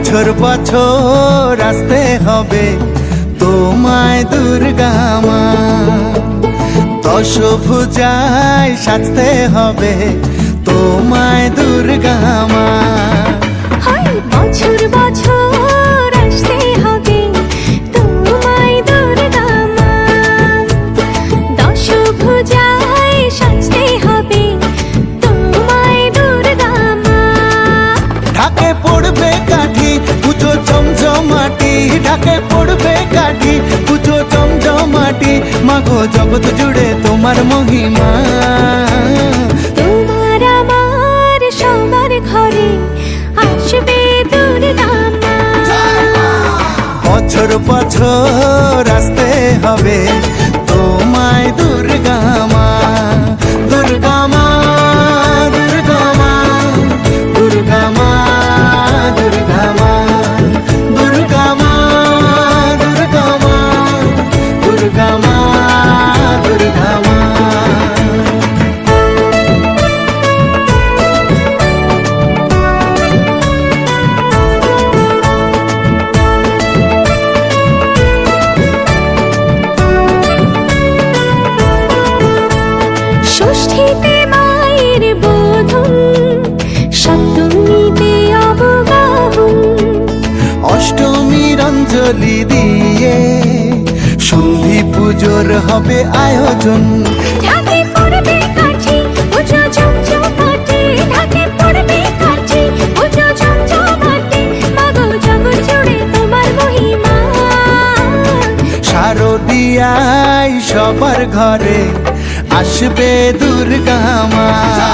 বছর বছর আসতে হবে তোমায় দুর্গা মা, দশভুজায় সাজতে হবে তোমায় দুর্গা মা। বছর বছর আসতে হবে তোমায় দুর্গা মা, দশভুজায় সাজতে হবে তোমায় দুর্গা মা। ঢাকে পড়বে কাঠি পুজো জমজমাটি, ঢাকে পড়বে কাঠি পুজো জমজমাটি, মাগো জগৎ জুড়ে তোমার মহিমা। তোমার আমার সবার ঘরে আসবে দুর্গা মা, বছর বছর আসতে হবে তোমায় দুর্গা মা। দুর্গা মা দুর্গা মা দুর্গা মা দুর্গা মা দুর্গা মা দুর্গা মা দুর্গা মা দুর্গা মা। ষষ্ঠীতে মায়ের বোধন, সপ্তমীতে অবগাহন, অষ্টমীর অঞ্জলি দিয়ে সন্ধি পুজোর হবে আয়োজন। ঢাকে পড়বে কাঠি পুজো জমজমাটি, ঢাকে পড়বে কাঠি পুজো জমজমাটি, মাগো জগৎ জুড়ে তোমার মহিমা। শারদিয়ায় সবার ঘরে আসবে দুর্গা মা,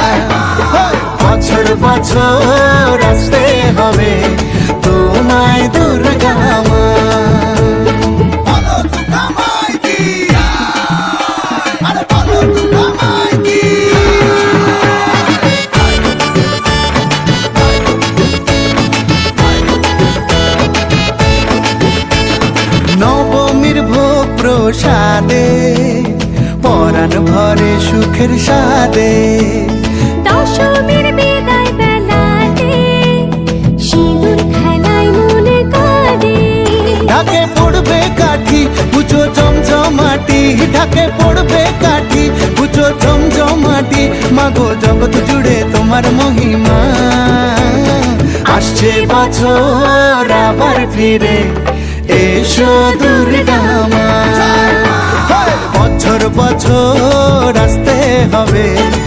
বছর বছর আসতে হবে তোমায় দুর্গা মা। নবমীর ভোগ প্রসাদে পরাণ ভরে সুখের সাদে, দশমীর বিদায় বেলাতে সিঁদুর খেলায় মনে কাঁদে। ঢাকে পড়বে কাঠি পুজো জমজমাটি, ঢাকে পড়বে কাঠি পুজো জমজমাটি, মাগো জগৎ জুড়ে তোমার মহিমা। আসছে বছর আবার ফিরে এসো দুর্গা মা, বছর বছর আসতে হবে